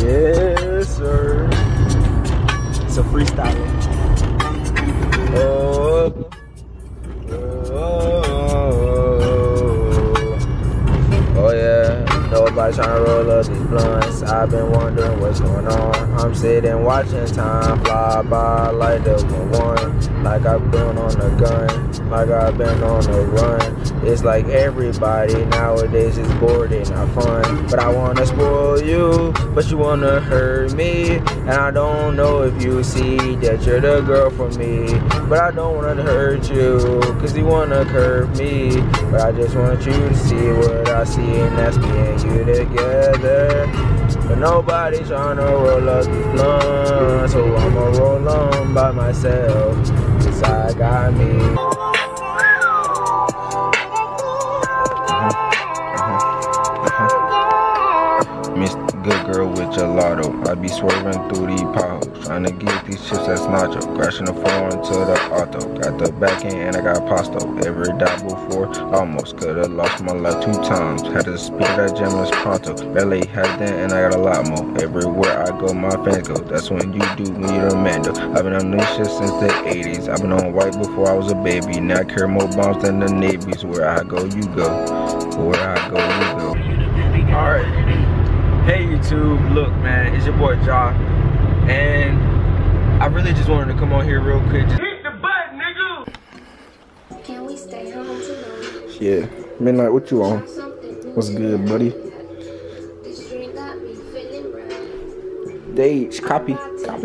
Yes, sir. It's a freestyle. Oh. Oh yeah, nobody trying to roll up these blunts. I've been wondering what's going on. I'm sitting watching time fly by like there was one. Like I've been on a gun, like I've been on a run. It's like everybody nowadays is bored and not fun. But I wanna spoil you, but you wanna hurt me. And I don't know if you see that you're the girl for me. But I don't wanna hurt you, cause you wanna curve me. But I just want you to see what I see, and that's me and you together. But nobody tryna roll up these blunts, so I'ma roll on by myself, cause I got me. Mr. Good Girl with gelato. I be swerving through these potholes, trying to get these chips that's nacho. Crashing the foreign to the auto. Got the back end and I got pasto. Every die before, almost coulda lost my life 2 times. Had to speed that gem as pronto. Barely had that and I got a lot more. Everywhere I go, my fans go. That's when you do when you're a man though. I've been on this shit since the 80s. I've been on white before I was a baby. Now I carry more bombs than the Navy's. Where I go, you go. Where I go, you go. Alright. Hey YouTube, look man, it's your boy Ja, and I really just wanted to come on here real quick. Hit the button, nigga! Can we stay home tonight? Yeah, Midnight, what you on? What's good, buddy? This drink got me feeling right. Dage, copy.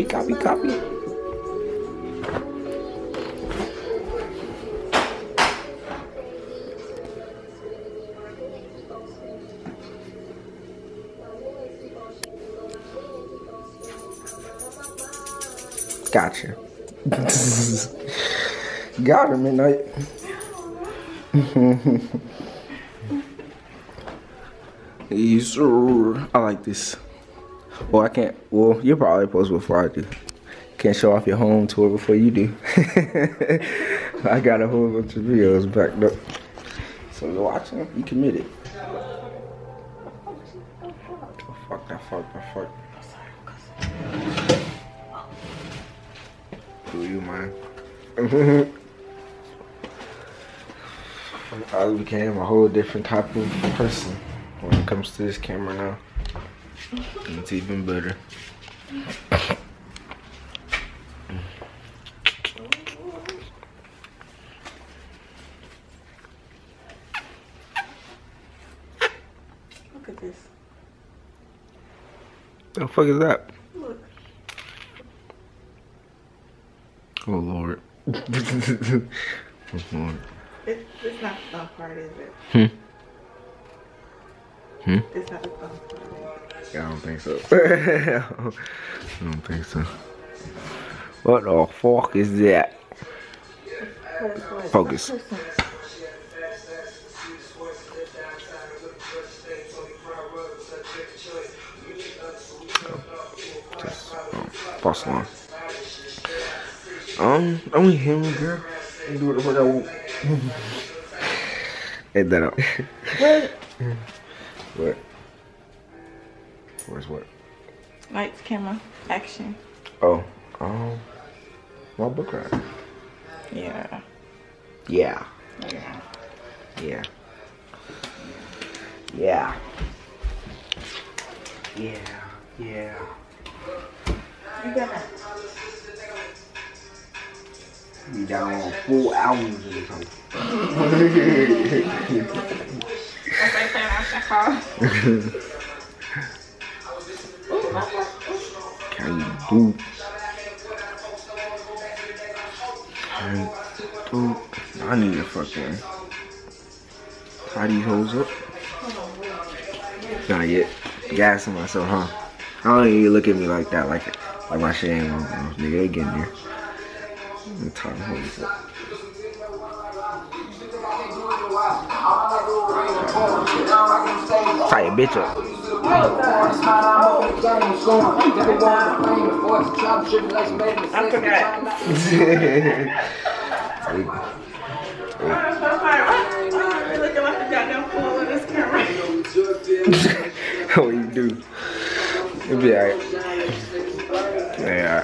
Gotcha. Got her, Midnight. Yes, sir. I like this. Well, I can't. Well, you'll probably post before I do. Can't show off your home tour before you do. I got a whole bunch of videos backed up. So you're watching, you committed. Fuck. Do you mind? I became a whole different type of person when it comes to this camera now. And it's even better. Look at this. The fuck is that? Look. Oh Lord. Oh Lord. It's not the fun part, is it? It's not the fun part, is it? Yeah, I don't think so. I don't think so. What the fuck is that? Focus. Just false alarm. I'm human, girl. I do what the fuck I want. Edit that out. What? Where's what? Lights, camera, action. Oh, my book ride. Yeah. Yeah. Yeah. Yeah. Yeah. Yeah. Yeah. You got that. Be down 4 hours in the house. Can you do? I need to fucking tie these hoes up. Not yet. Gassing myself, huh? I don't even look at me like that, like my shit ain't on. Nigga, they getting there. Let me tie the hoes up. Tie your bitch up. I forgot. I'm looking like a goddamn fool in this camera. What you do? It'll be alright. Yeah.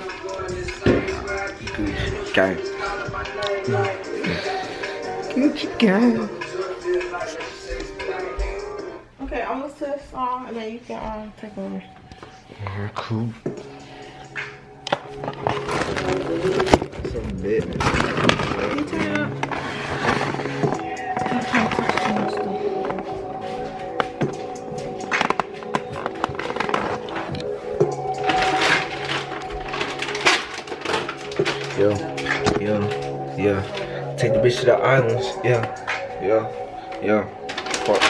Gucci gang. Gucci gang. Okay, I'm gonna listen to this song and then you can take over. Yeah, cool. Some bit. Can you turn it up? I can't touch too much stuff. Yeah. Take the bitch to the islands. Yeah. Fuck.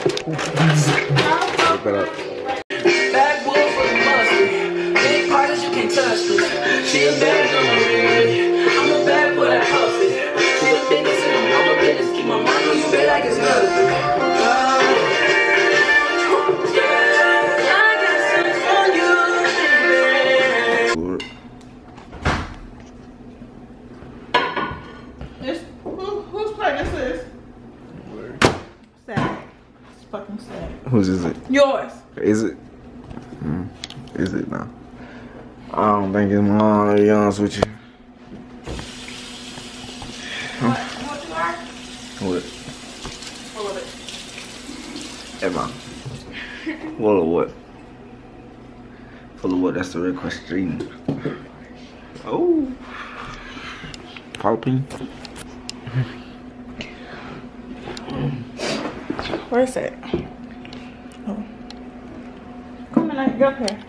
Look that up. Backwood for the mustard. Big parties, you can touch this. She a bad girl. I'm a bad boy, that puffy. She a business and I'm on my business. Keep my mind on you, bet like it's nothing. Whose plate this is? Sad. It's fucking sad. Whose is it? Yours. Is it? Is it now? I don't think it's mine, to be honest with you. What you are? What? Full of it. Am I? Full of what? Full of what? That's the real question. Oh. Popping. Where is it? Oh. Come on, get up here.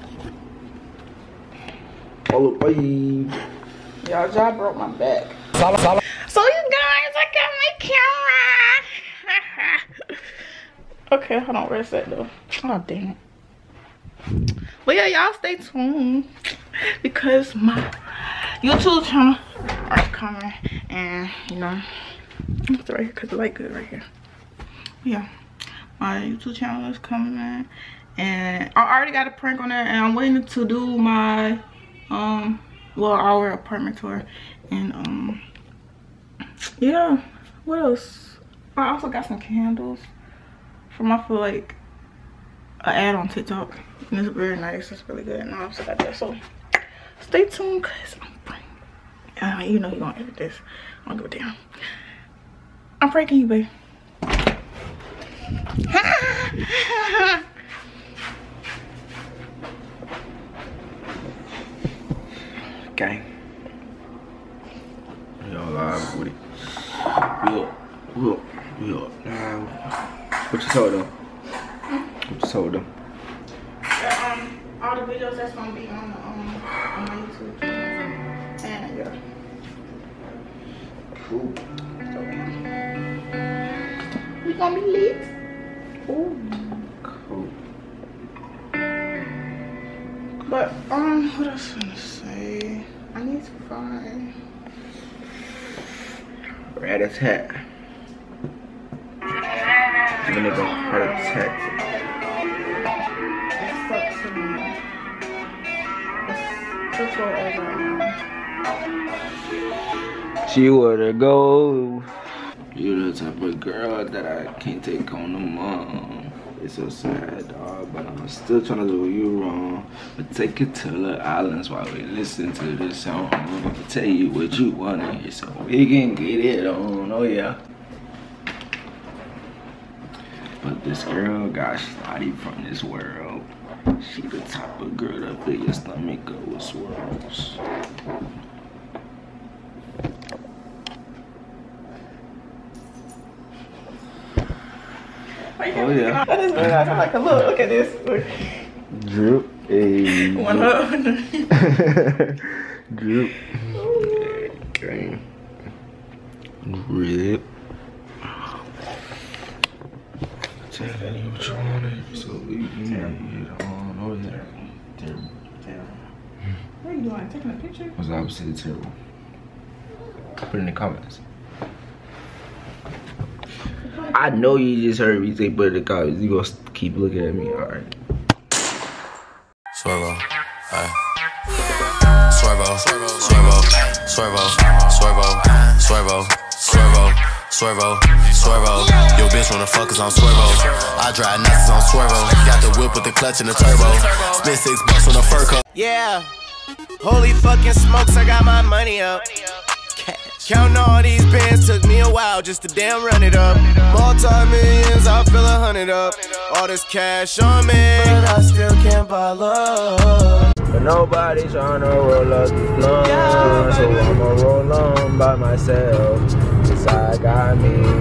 All the way. Y'all, job broke my back. So you guys, I got my camera. Okay, hold on, where's that though? Oh, dang it. But yeah, y'all stay tuned because my YouTube channel is coming, and you know, it's right here because the light good right here. Yeah, my YouTube channel is coming, and I already got a prank on there, and I'm waiting to do my well, our apartment tour, and yeah, what else? I also got some candles from, I feel like, an ad on TikTok, and it's very nice. It's really good, and I also got that. So stay tuned, cause I'm pranking. You know you're gonna edit this. I'm gonna go down. I'm pranking you, babe. Gang. Y'all live with it. We up. What you told them? What you told them? All the videos that's gonna be on my YouTube channel. And yeah. Cool. We gonna be lit. Ooh. Cool. But what else I'm gonna say? I need to find Rat-a-tat. Give a nigga a heart attack. it sucks to me. It's so over. She wanna go. You're the type of girl that I can't take on no more. It's so sad, dog, but I'm still trying to do you wrong. But take it to the islands while we listen to this song. I'm gonna tell you what you wanna hear, so we can get it on. Oh yeah. But this girl got snotty from this world. She the type of girl that fill your stomach up with swirls. Oh yeah. That is really nice. I like a look at this. Drip. Hey. One up. Drip. Okay. Rip. Tell you what you wanted, so we can get on over there. Terrible. What are you doing? Taking a picture? What's the opposite of terrible? Put it in the comments. I know you just heard me say put it in the comments. You gonna keep looking at me, alright? Swervo, aye. Swervo, swervo, swervo, swervo, swervo, swervo, swervo, Swervo, Swervo. Yo, bitch wanna fuck cause I'm Swervo. I drive nuts on Swervo. Got the whip with the clutch and the turbo. Spend $6 on a fur coat. Yeah, holy fucking smokes, I got my money up. Counting all these bands took me a while just to damn run it up. Multi-millions, I feel 100 up. All this cash on me, but I still can't buy love. But nobody tryna roll up the blunt, so I'ma roll on by myself. 'Cause I got me.